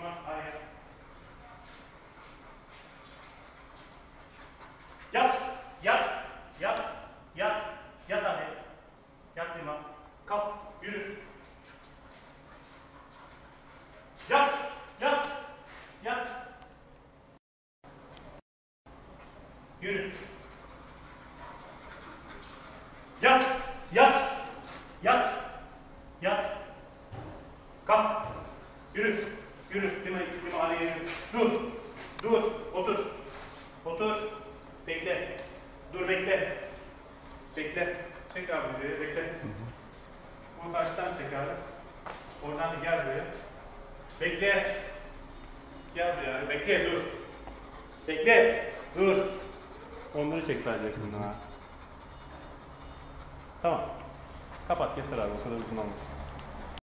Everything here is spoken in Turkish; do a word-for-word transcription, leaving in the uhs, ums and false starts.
Lima araya. Yat. Yat. Yat. Yat. Yat abi. Yat Lima. Kalk. Yürü. Yat. Yat. Yat. Yürü. Yat. Yat. Yat. Yat. Kalk. Yürü. Yürü. Lima, Lima araya yürü. Dur. Dur. Otur. Otur. Bekle. Dur bekle. Bekle. Çek abi buraya. Bekle. Bu karşıdan çek abi. Oradan da gel buraya. Bekle. Gel buraya. Bekle. Dur. Bekle. Dur. Onları çek sadece yakından ha. Tamam. Kapat yeter abi. O kadar uzun olmasın.